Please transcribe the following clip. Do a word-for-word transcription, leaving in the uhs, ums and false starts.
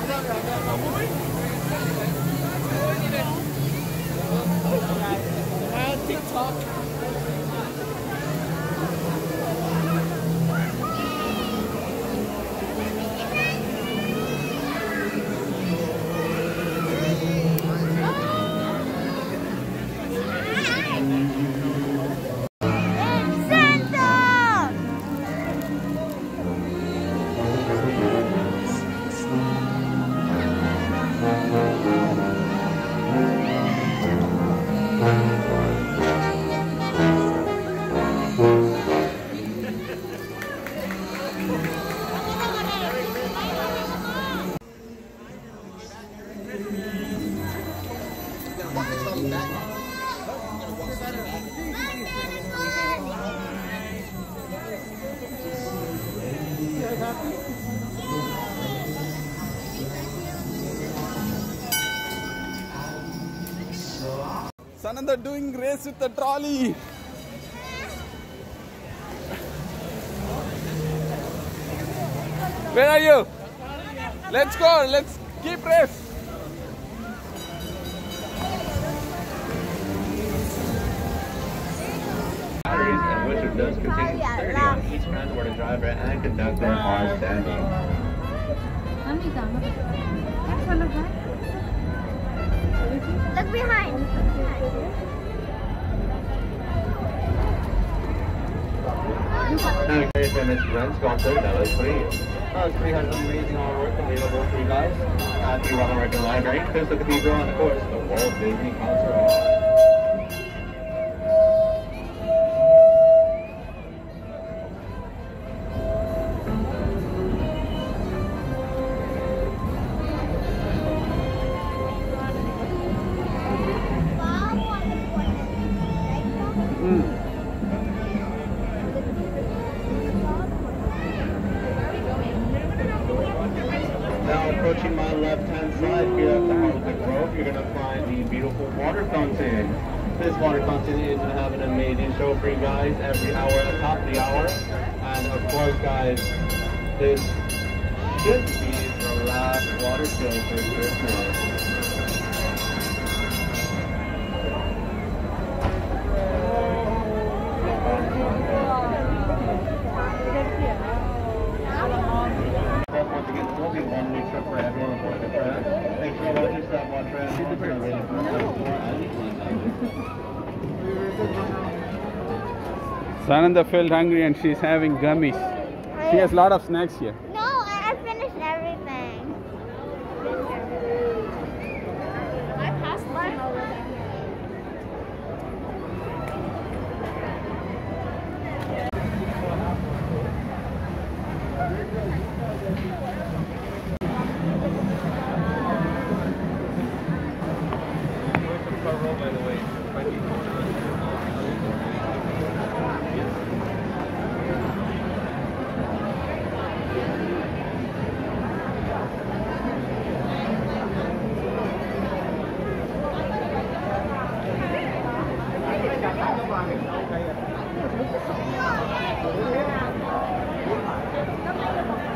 TikTok. Sananda doing race with the trolley. Where are you? Let's go. Let's keep race. And which of those contains thirty on each end where the driver and conductor are standing. Look behind. Now, here's Miss Brent's sponsor, that was free. That was free has amazing artwork available for you guys at the Ronald Reagan Library, Crystal Cathedral, and of course, the Walt Disney Concert Hall. Now approaching my left-hand side here at the heart of the grove, you're going to find the beautiful water fountain. This water fountain is going to have an amazing show for you guys every hour at the top of the hour. And of course, guys, this should be the last water show for Christmas. Sananda felt hungry and she's having gummies. She has a lot of snacks here. No, I, I finished everything. I passed mine over there. By the way, Okay.